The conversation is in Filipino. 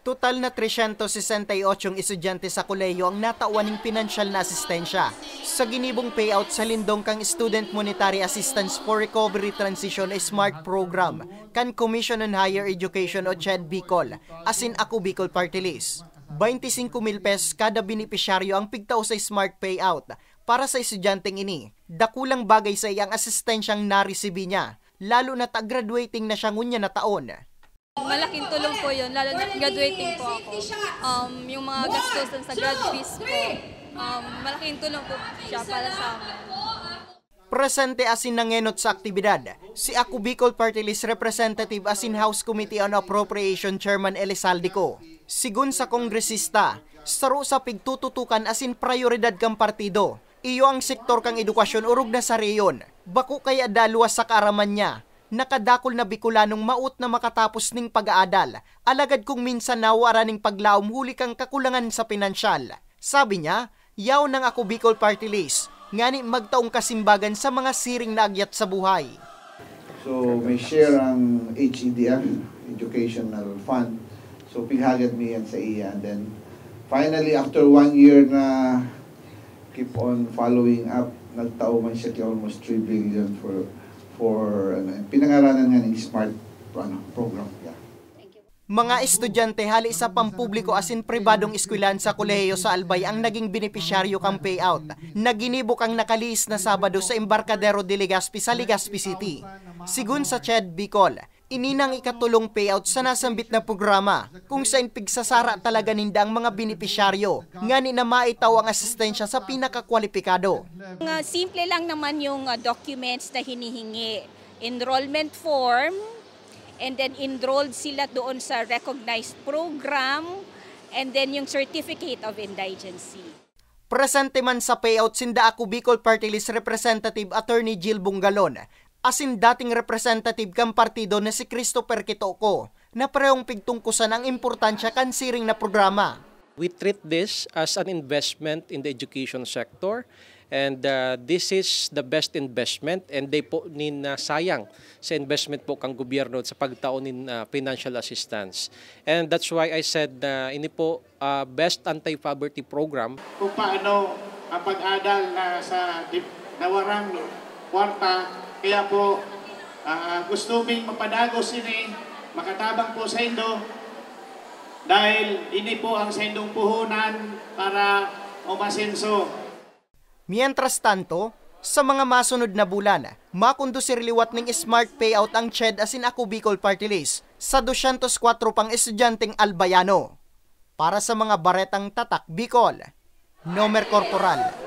Total na 368 estudyante sa kolehiyo ang natawan ng pinansyal na asistensya sa ginibong payout sa lindong kang Student Monetary Assistance for Recovery Transition Smart Program kan Commission on Higher Education o CHED Bicol, asin Ako Bicol Party List. 25,000 pesos kada benepisyaryo ang pigtaw sa smart payout para sa estudyanteng ini. Dakulang bagay sa iyang asistensyang naresibi niya, lalo na graduating na siya ngunya na taon. Malaking tulong po yun, lalo na graduating po ako. Yung mga gastos sa grad fees po, malaking tulong po siya para sa amin. Presente asin nangenot sa aktibidad, si Ako Bicol Party List Representative asin House Committee on Appropriation Chairman Elisaldico. Sigun sa kongresista, saro sa pigtututukan asin prioridad kang partido. Iyo ang sektor kang edukasyon urog na sa reyon. Bako kaya daluwas sa kaaraman niya. Nakadakol na Bicolanong maut na makatapos ning pag-aadal, alagad kung minsan nawara ning paglaom huli kang kakulangan sa pinansyal. Sabi niya, yaw ng Ako Bicol Party List, ngani magtaong kasimbagan sa mga siring na agyat sa buhay. So may share ang HEDF, Educational Fund, so pighagat mi yan sa iya. And then finally after 1 year na keep on following up, nagtao man siya almost 3 billion for pinangaralan nga ng smart program. Yeah. Mga estudyante hali sa pampubliko asin pribadong eskwelahan sa kolehiyo sa Albay ang naging benepisyaryo kang payout. Naginibok ang nakaliis na Sabado sa Embarcadero de Legazpi sa Legazpi City. Sigun sa CHED Bicol, ininang ikatulong payout sa nasambit na programa kung saan pigsasara talaga ninda ang mga benepisyaryo ngani na maitaw ang asistensya sa pinakakwalipikado. Simple lang naman yung documents na hinihingi. Enrollment form, and then enrolled sila doon sa recognized program, and then yung certificate of indigency. Presente man sa payout sinda Ako Bicol Party List Representative Attorney Jill Bungalon, asin dating representative kang partido na si Christopher Kitoko na parehong pigtungkusan ang importansya kan siring na programa. We treat this as an investment in the education sector, and this is the best investment, and they po sayang sa investment po kang gobyerno sa pagtaon nin financial assistance. And that's why I said ini po best anti-poverty program. Kung paano ang pag-adal sa nawarang kwarta, kaya po gusto ming mapadagos ini, makatabang po sa Indo, dahil ini po ang sendong puhunan para umasenso. Mientras tanto, sa mga masunod na bulan, makondusir liwat ng smart payout ang CHED asin Ako Bicol Party List sa 204 pang estudyanteng albayano. Para sa mga baretang tatak Bicol, Nomer Corporal.